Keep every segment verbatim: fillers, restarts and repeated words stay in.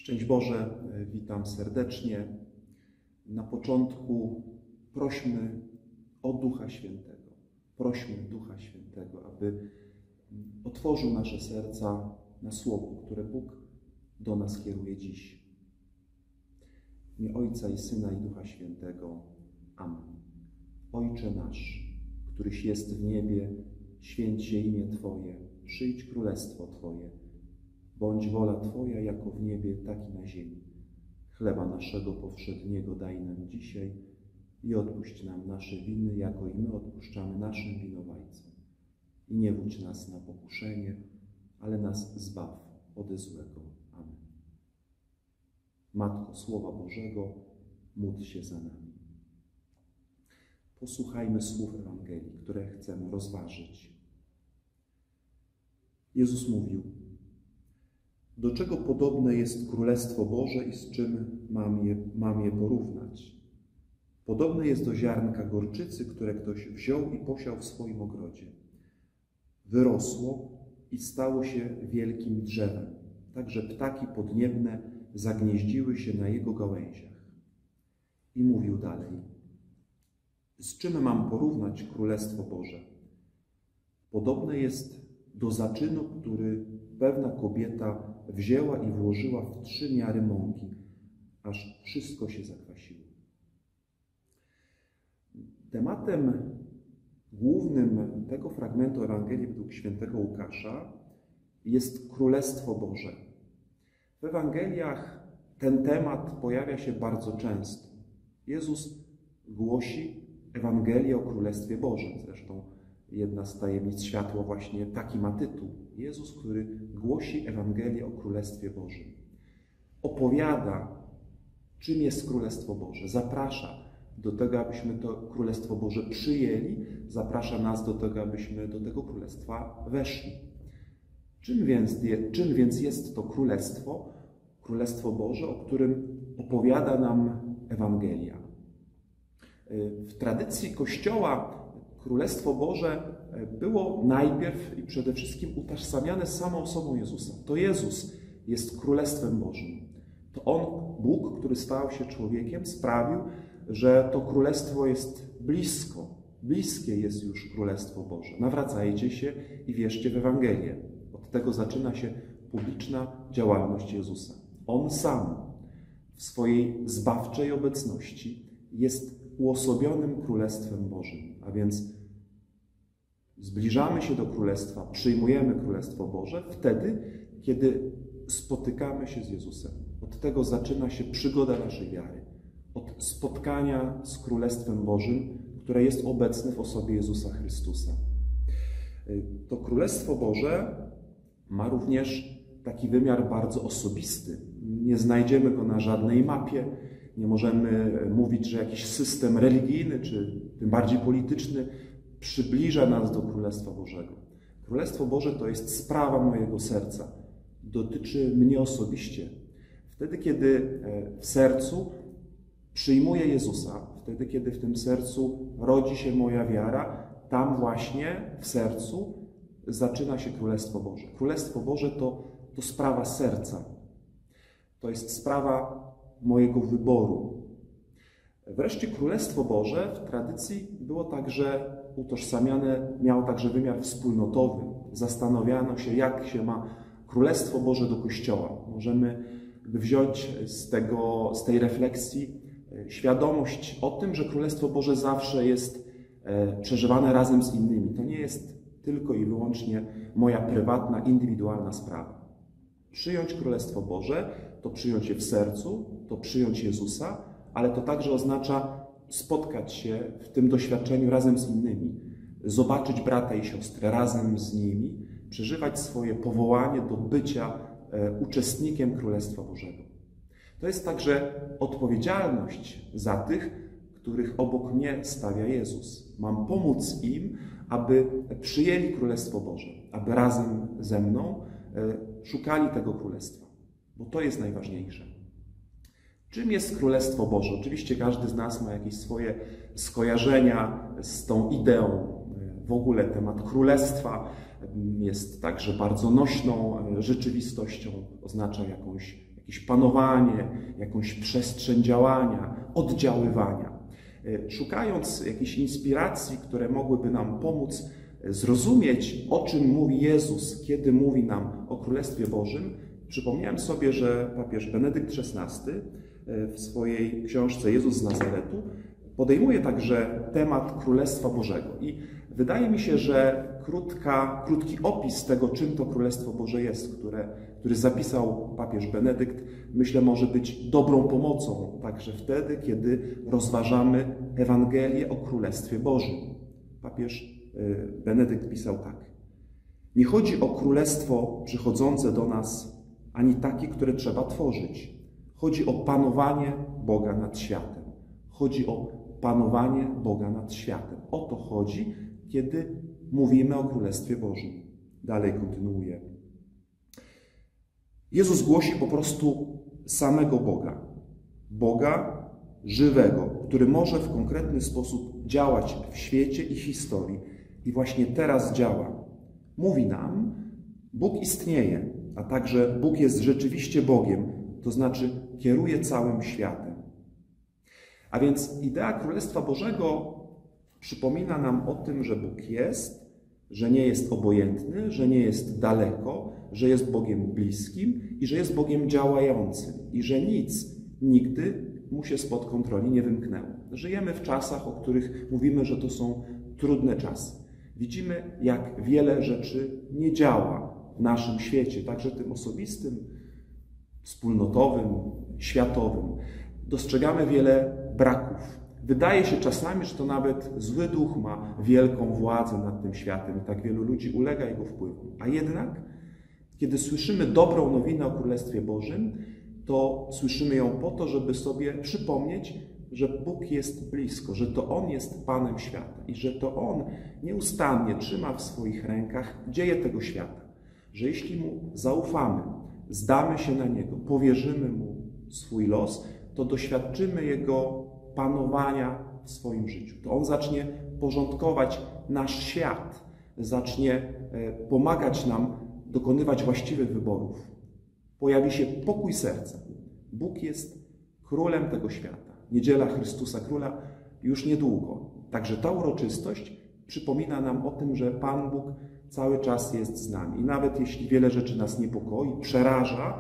Szczęść Boże, witam serdecznie. Na początku prośmy o Ducha Świętego. Prośmy Ducha Świętego, aby otworzył nasze serca na Słowo, które Bóg do nas kieruje dziś. W imię Ojca i Syna i Ducha Świętego. Amen. Ojcze nasz, któryś jest w niebie, święć się imię Twoje, przyjdź królestwo Twoje. Bądź wola Twoja, jako w niebie, tak i na ziemi. Chleba naszego powszedniego daj nam dzisiaj i odpuść nam nasze winy, jako i my odpuszczamy naszym winowajcom. I nie wódź nas na pokuszenie, ale nas zbaw ode złego. Amen. Matko Słowa Bożego, módl się za nami. Posłuchajmy słów Ewangelii, które chcemy rozważyć. Jezus mówił: do czego podobne jest Królestwo Boże i z czym mam je, mam je porównać? Podobne jest do ziarnka gorczycy, które ktoś wziął i posiał w swoim ogrodzie. Wyrosło i stało się wielkim drzewem, tak że ptaki podniebne zagnieździły się na jego gałęziach. I mówił dalej: z czym mam porównać Królestwo Boże? Podobne jest do zaczynu, który pewna kobieta wzięła i włożyła w trzy miary mąki, aż wszystko się zakwasiło. Tematem głównym tego fragmentu Ewangelii według świętego Łukasza jest Królestwo Boże. W Ewangeliach ten temat pojawia się bardzo często. Jezus głosi Ewangelię o Królestwie Bożym. Zresztą jedna z tajemnic światła właśnie taki ma tytuł. Jezus, który głosi Ewangelię o Królestwie Bożym. Opowiada, czym jest Królestwo Boże. Zaprasza do tego, abyśmy to Królestwo Boże przyjęli. Zaprasza nas do tego, abyśmy do tego Królestwa weszli. Czym więc, czym więc jest to Królestwo? Królestwo Boże, o którym opowiada nam Ewangelia. W tradycji Kościoła Królestwo Boże było najpierw i przede wszystkim utożsamiane z samą osobą Jezusa. To Jezus jest Królestwem Bożym. To On, Bóg, który stał się człowiekiem, sprawił, że to Królestwo jest blisko. Bliskie jest już Królestwo Boże. Nawracajcie się i wierzcie w Ewangelię. Od tego zaczyna się publiczna działalność Jezusa. On sam w swojej zbawczej obecności jest uosobionym Królestwem Bożym. A więc zbliżamy się do Królestwa, przyjmujemy Królestwo Boże wtedy, kiedy spotykamy się z Jezusem. Od tego zaczyna się przygoda naszej wiary. Od spotkania z Królestwem Bożym, które jest obecne w osobie Jezusa Chrystusa. To Królestwo Boże ma również taki wymiar bardzo osobisty. Nie znajdziemy go na żadnej mapie. Nie możemy mówić, że jakiś system religijny, czy tym bardziej polityczny przybliża nas do Królestwa Bożego. Królestwo Boże to jest sprawa mojego serca. Dotyczy mnie osobiście. Wtedy, kiedy w sercu przyjmuję Jezusa, wtedy, kiedy w tym sercu rodzi się moja wiara, tam właśnie w sercu zaczyna się Królestwo Boże. Królestwo Boże to, to sprawa serca. To jest sprawa mojego wyboru. Wreszcie Królestwo Boże w tradycji było także utożsamiane, miało także wymiar wspólnotowy. Zastanawiano się, jak się ma Królestwo Boże do Kościoła. Możemy wziąć z, tego, z tej refleksji świadomość o tym, że Królestwo Boże zawsze jest przeżywane razem z innymi. To nie jest tylko i wyłącznie moja prywatna, indywidualna sprawa. Przyjąć Królestwo Boże to przyjąć je w sercu, to przyjąć Jezusa, ale to także oznacza spotkać się w tym doświadczeniu razem z innymi, zobaczyć brata i siostrę razem z nimi, przeżywać swoje powołanie do bycia uczestnikiem Królestwa Bożego. To jest także odpowiedzialność za tych, których obok mnie stawia Jezus. Mam pomóc im, aby przyjęli Królestwo Boże, aby razem ze mną szukali tego Królestwa, bo to jest najważniejsze. Czym jest Królestwo Boże? Oczywiście każdy z nas ma jakieś swoje skojarzenia z tą ideą. W ogóle temat Królestwa jest także bardzo nośną rzeczywistością, oznacza jakąś jakieś panowanie, jakąś przestrzeń działania, oddziaływania. Szukając jakichś inspiracji, które mogłyby nam pomóc zrozumieć, o czym mówi Jezus, kiedy mówi nam o Królestwie Bożym, przypomniałem sobie, że papież Benedykt szesnasty w swojej książce Jezus z Nazaretu podejmuje także temat Królestwa Bożego. I wydaje mi się, że krótka, krótki opis tego, czym to Królestwo Boże jest, które, który zapisał papież Benedykt, myślę, może być dobrą pomocą także wtedy, kiedy rozważamy Ewangelię o Królestwie Bożym. Papież Benedykt pisał tak. Nie chodzi o królestwo przychodzące do nas, ani takie, które trzeba tworzyć. Chodzi o panowanie Boga nad światem. Chodzi o panowanie Boga nad światem. O to chodzi, kiedy mówimy o Królestwie Bożym. Dalej kontynuuje. Jezus głosi po prostu samego Boga. Boga żywego, który może w konkretny sposób działać w świecie i historii. I właśnie teraz działa. Mówi nam, Bóg istnieje, a także Bóg jest rzeczywiście Bogiem, to znaczy kieruje całym światem. A więc idea Królestwa Bożego przypomina nam o tym, że Bóg jest, że nie jest obojętny, że nie jest daleko, że jest Bogiem bliskim i że jest Bogiem działającym i że nic nigdy mu się spod kontroli nie wymknęło. Żyjemy w czasach, o których mówimy, że to są trudne czasy. Widzimy, jak wiele rzeczy nie działa w naszym świecie, także tym osobistym, wspólnotowym, światowym. Dostrzegamy wiele braków. Wydaje się czasami, że to nawet zły duch ma wielką władzę nad tym światem i tak wielu ludzi ulega jego wpływom. A jednak, kiedy słyszymy dobrą nowinę o Królestwie Bożym, to słyszymy ją po to, żeby sobie przypomnieć, że Bóg jest blisko, że to On jest Panem świata i że to On nieustannie trzyma w swoich rękach dzieje tego świata. Że jeśli Mu zaufamy, zdamy się na Niego, powierzymy Mu swój los, to doświadczymy Jego panowania w swoim życiu. To On zacznie porządkować nasz świat, zacznie pomagać nam dokonywać właściwych wyborów. Pojawi się pokój serca. Bóg jest królem tego świata. Niedziela Chrystusa Króla już niedługo. Także ta uroczystość przypomina nam o tym, że Pan Bóg cały czas jest z nami. I nawet jeśli wiele rzeczy nas niepokoi, przeraża,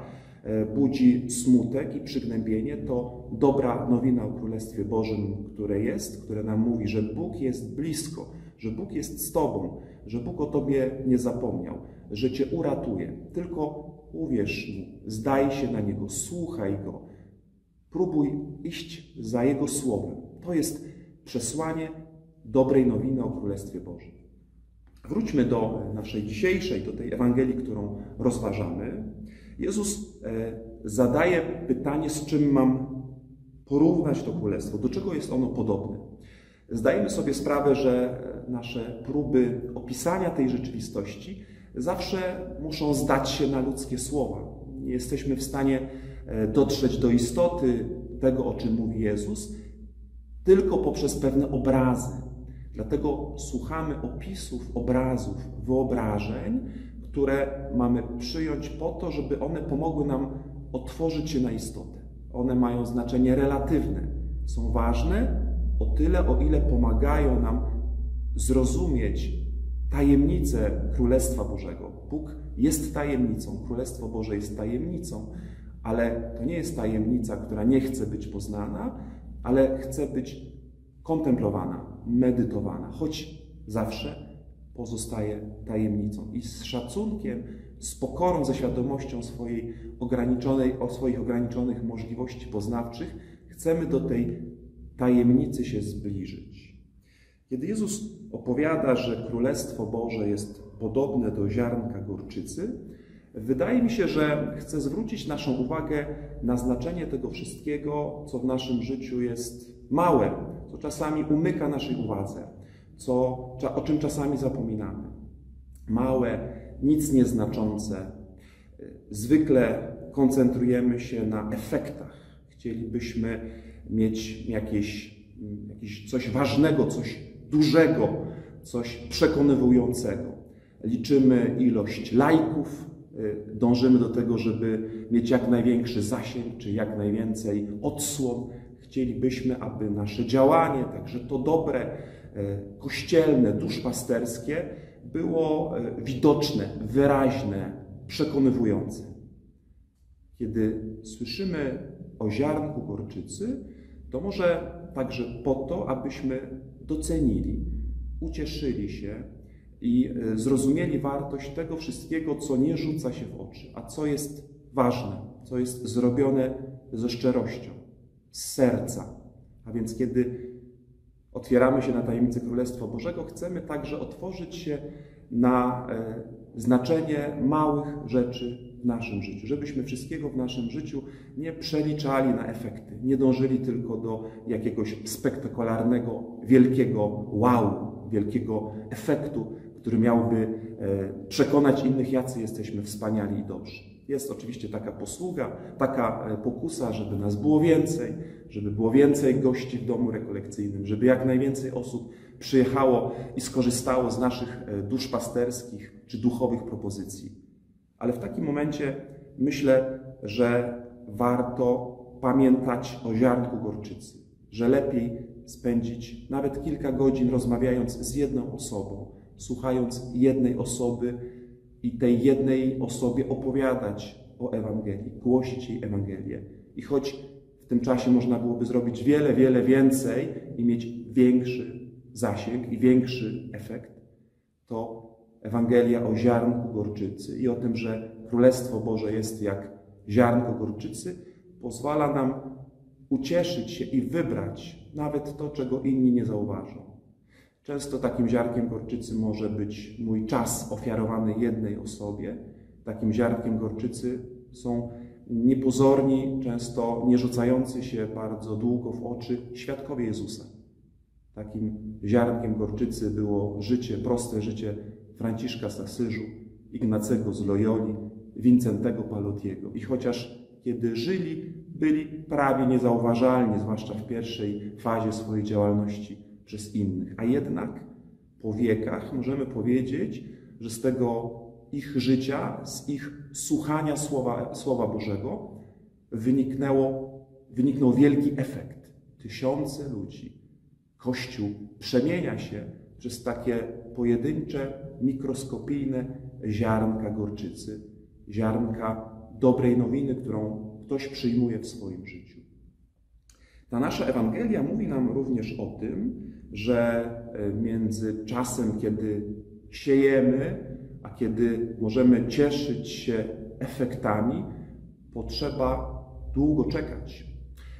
budzi smutek i przygnębienie, to dobra nowina o Królestwie Bożym, które jest, które nam mówi, że Bóg jest blisko, że Bóg jest z Tobą, że Bóg o Tobie nie zapomniał, że Cię uratuje. Tylko uwierz Mu, zdaj się na Niego, słuchaj Go, próbuj iść za Jego słowem. To jest przesłanie dobrej nowiny o Królestwie Bożym. Wróćmy do naszej dzisiejszej, do tej Ewangelii, którą rozważamy. Jezus zadaje pytanie, z czym mam porównać to Królestwo, do czego jest ono podobne. Zdajemy sobie sprawę, że nasze próby opisania tej rzeczywistości zawsze muszą zdać się na ludzkie słowa. Nie jesteśmy w stanie dotrzeć do istoty tego, o czym mówi Jezus, tylko poprzez pewne obrazy. Dlatego słuchamy opisów, obrazów, wyobrażeń, które mamy przyjąć po to, żeby one pomogły nam otworzyć się na istotę. One mają znaczenie relatywne. Są ważne o tyle, o ile pomagają nam zrozumieć tajemnicę Królestwa Bożego. Bóg jest tajemnicą, Królestwo Boże jest tajemnicą, ale to nie jest tajemnica, która nie chce być poznana, ale chce być kontemplowana, medytowana, choć zawsze pozostaje tajemnicą. I z szacunkiem, z pokorą, ze świadomością swojej ograniczonej, o swoich ograniczonych możliwości poznawczych chcemy do tej tajemnicy się zbliżyć. Kiedy Jezus opowiada, że Królestwo Boże jest podobne do ziarnka gorczycy, wydaje mi się, że chce zwrócić naszą uwagę na znaczenie tego wszystkiego, co w naszym życiu jest małe, co czasami umyka naszej uwadze, co, o czym czasami zapominamy. Małe, nic nieznaczące. Zwykle koncentrujemy się na efektach. Chcielibyśmy mieć jakieś, jakieś coś ważnego, coś dużego, coś przekonywującego. Liczymy ilość lajków dążymy do tego, żeby mieć jak największy zasięg, czy jak najwięcej odsłon. Chcielibyśmy, aby nasze działanie, także to dobre, kościelne, duszpasterskie, było widoczne, wyraźne, przekonywujące. Kiedy słyszymy o ziarnku gorczycy, to może także po to, abyśmy docenili, ucieszyli się i zrozumieli wartość tego wszystkiego, co nie rzuca się w oczy, a co jest ważne, co jest zrobione ze szczerością, z serca. A więc kiedy otwieramy się na tajemnicę Królestwa Bożego, chcemy także otworzyć się na znaczenie małych rzeczy w naszym życiu. Żebyśmy wszystkiego w naszym życiu nie przeliczali na efekty, nie dążyli tylko do jakiegoś spektakularnego, wielkiego wow, wielkiego efektu, który miałby przekonać innych, jacy jesteśmy wspaniali i dobrzy. Jest oczywiście taka posługa, taka pokusa, żeby nas było więcej, żeby było więcej gości w domu rekolekcyjnym, żeby jak najwięcej osób przyjechało i skorzystało z naszych duszpasterskich czy duchowych propozycji. Ale w takim momencie myślę, że warto pamiętać o ziarnku gorczycy, że lepiej spędzić nawet kilka godzin rozmawiając z jedną osobą, słuchając jednej osoby i tej jednej osobie opowiadać o Ewangelii, głosić jej Ewangelię. I choć w tym czasie można byłoby zrobić wiele, wiele więcej i mieć większy zasięg i większy efekt, to Ewangelia o ziarnku gorczycy i o tym, że Królestwo Boże jest jak ziarnko gorczycy, pozwala nam ucieszyć się i wybrać nawet to, czego inni nie zauważą. Często takim ziarnkiem gorczycy może być mój czas ofiarowany jednej osobie. Takim ziarnkiem gorczycy są niepozorni, często nie rzucający się bardzo długo w oczy świadkowie Jezusa. Takim ziarnkiem gorczycy było życie, proste życie Franciszka z Asyżu, Ignacego z Loyoli, Wincentego Palotiego. I chociaż kiedy żyli, byli prawie niezauważalni, zwłaszcza w pierwszej fazie swojej działalności przez innych. A jednak po wiekach możemy powiedzieć, że z tego ich życia, z ich słuchania Słowa, Słowa Bożego wyniknęło, wyniknął wielki efekt. Tysiące ludzi, Kościół przemienia się przez takie pojedyncze, mikroskopijne ziarnka gorczycy, ziarnka dobrej nowiny, którą ktoś przyjmuje w swoim życiu. Ta nasza Ewangelia mówi nam również o tym, że między czasem, kiedy siejemy, a kiedy możemy cieszyć się efektami, potrzeba długo czekać.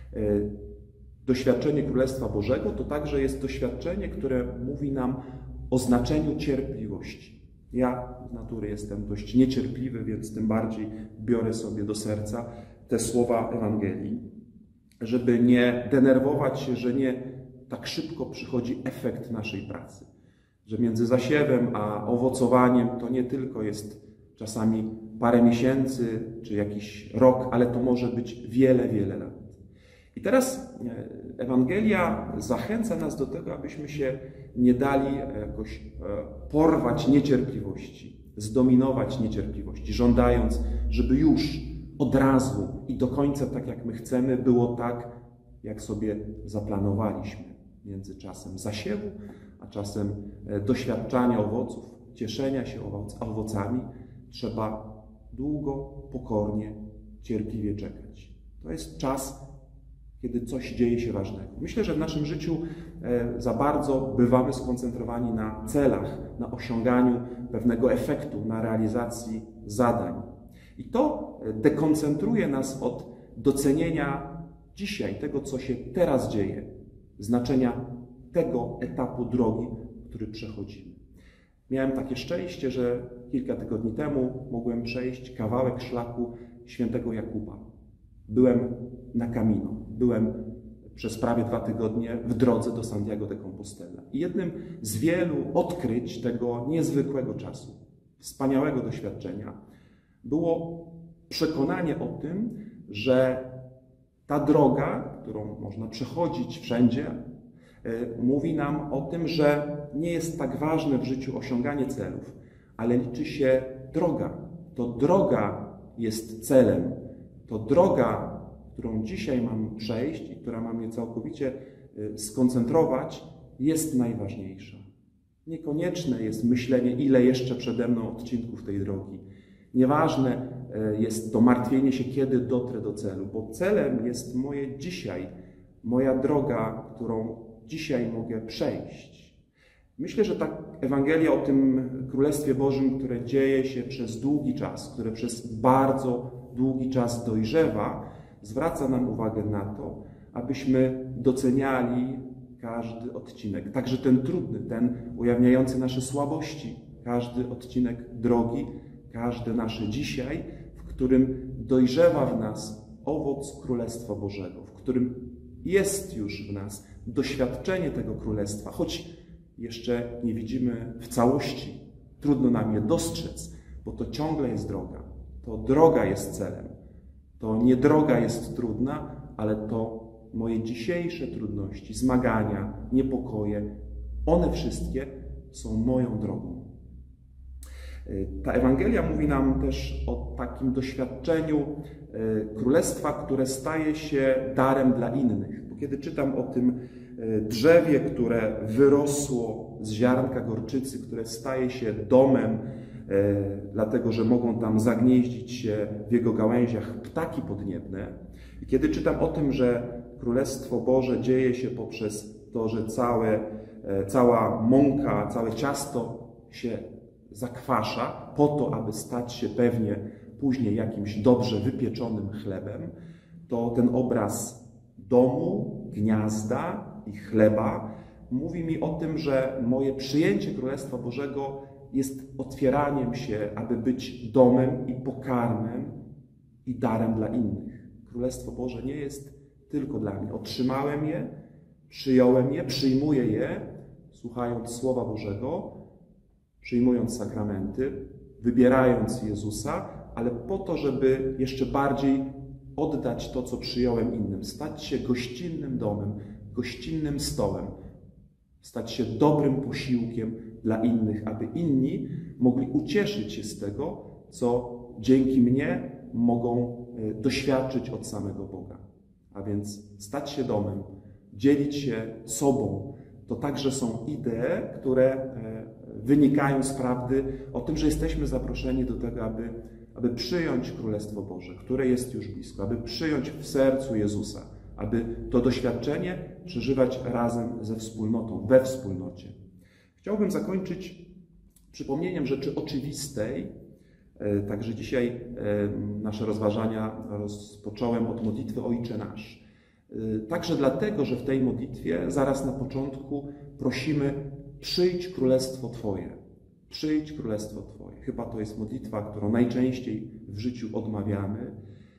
Doświadczenie Królestwa Bożego to także jest doświadczenie, które mówi nam o znaczeniu cierpliwości. Ja z natury jestem dość niecierpliwy, więc tym bardziej biorę sobie do serca te słowa Ewangelii, żeby nie denerwować się, że nie tak szybko przychodzi efekt naszej pracy. Że między zasiewem a owocowaniem to nie tylko jest czasami parę miesięcy czy jakiś rok, ale to może być wiele, wiele lat. I teraz Ewangelia zachęca nas do tego, abyśmy się nie dali jakoś porwać niecierpliwości, zdominować niecierpliwości, żądając, żeby już od razu i do końca tak, jak my chcemy, było tak, jak sobie zaplanowaliśmy. Między czasem zasiewu, a czasem doświadczania owoców, cieszenia się owoc, owocami, trzeba długo, pokornie, cierpliwie czekać. To jest czas, kiedy coś dzieje się ważnego. Myślę, że w naszym życiu za bardzo bywamy skoncentrowani na celach, na osiąganiu pewnego efektu, na realizacji zadań. I to dekoncentruje nas od docenienia dzisiaj, tego, co się teraz dzieje, znaczenia tego etapu drogi, który przechodzimy. Miałem takie szczęście, że kilka tygodni temu mogłem przejść kawałek szlaku świętego Jakuba. Byłem na Camino, byłem przez prawie dwa tygodnie w drodze do Santiago de Compostela. I jednym z wielu odkryć tego niezwykłego czasu, wspaniałego doświadczenia, było przekonanie o tym, że ta droga, którą można przechodzić wszędzie, mówi nam o tym, że nie jest tak ważne w życiu osiąganie celów, ale liczy się droga, to droga jest celem. To droga, którą dzisiaj mam przejść i która ma mnie całkowicie skoncentrować, jest najważniejsza. Niekonieczne jest myślenie, ile jeszcze przede mną odcinków tej drogi. Nieważne jest to martwienie się, kiedy dotrę do celu, bo celem jest moje dzisiaj, moja droga, którą dzisiaj mogę przejść. Myślę, że ta Ewangelia o tym Królestwie Bożym, które dzieje się przez długi czas, które przez bardzo długi czas dojrzewa, zwraca nam uwagę na to, abyśmy doceniali każdy odcinek, także ten trudny, ten ujawniający nasze słabości, każdy odcinek drogi, każde nasze dzisiaj, w którym dojrzewa w nas owoc Królestwa Bożego, w którym jest już w nas doświadczenie tego Królestwa, choć jeszcze nie widzimy w całości. Trudno nam je dostrzec, bo to ciągle jest droga. To droga jest celem. To nie droga jest trudna, ale to moje dzisiejsze trudności, zmagania, niepokoje, one wszystkie są moją drogą. Ta Ewangelia mówi nam też o takim doświadczeniu Królestwa, które staje się darem dla innych. Bo kiedy czytam o tym drzewie, które wyrosło z ziarnka gorczycy, które staje się domem, dlatego że mogą tam zagnieździć się w jego gałęziach ptaki podniebne. I kiedy czytam o tym, że Królestwo Boże dzieje się poprzez to, że całe, cała mąka, całe ciasto się zakwasza po to, aby stać się pewnie później jakimś dobrze wypieczonym chlebem, to ten obraz domu, gniazda i chleba mówi mi o tym, że moje przyjęcie Królestwa Bożego jest otwieraniem się, aby być domem i pokarmem i darem dla innych. Królestwo Boże nie jest tylko dla mnie. Otrzymałem je, przyjąłem je, przyjmuję je, słuchając Słowa Bożego, przyjmując sakramenty, wybierając Jezusa, ale po to, żeby jeszcze bardziej oddać to, co przyjąłem innym, stać się gościnnym domem, gościnnym stołem, stać się dobrym posiłkiem dla innych, aby inni mogli ucieszyć się z tego, co dzięki mnie mogą doświadczyć od samego Boga. A więc stać się domem, dzielić się sobą, to także są idee, które wynikają z prawdy o tym, że jesteśmy zaproszeni do tego, aby, aby przyjąć Królestwo Boże, które jest już blisko, aby przyjąć w sercu Jezusa, aby to doświadczenie przeżywać razem ze wspólnotą, we wspólnocie. Chciałbym zakończyć przypomnieniem rzeczy oczywistej. Także dzisiaj nasze rozważania rozpocząłem od modlitwy Ojcze Nasz. Także dlatego, że w tej modlitwie zaraz na początku prosimy: przyjdź Królestwo Twoje. Przyjdź Królestwo Twoje. Chyba to jest modlitwa, którą najczęściej w życiu odmawiamy.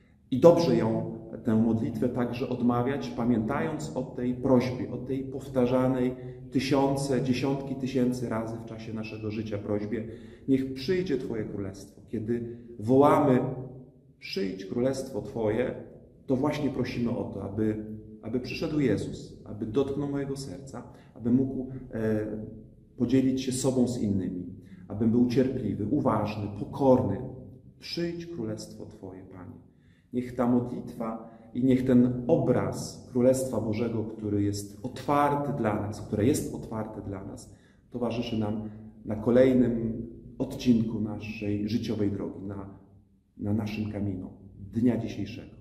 I dobrze ją, tę modlitwę także odmawiać, pamiętając o tej prośbie, o tej powtarzanej tysiące, dziesiątki tysięcy razy w czasie naszego życia prośbie: niech przyjdzie Twoje Królestwo. Kiedy wołamy: przyjdź Królestwo Twoje, to właśnie prosimy o to, aby, aby przyszedł Jezus, aby dotknął mojego serca, aby mógł e, podzielić się sobą z innymi, abym był cierpliwy, uważny, pokorny. Przyjdź Królestwo Twoje, Panie. Niech ta modlitwa i niech ten obraz Królestwa Bożego, który jest otwarty dla nas, które jest otwarte dla nas, towarzyszy nam na kolejnym odcinku naszej życiowej drogi, na, na naszym kamieniu dnia dzisiejszego.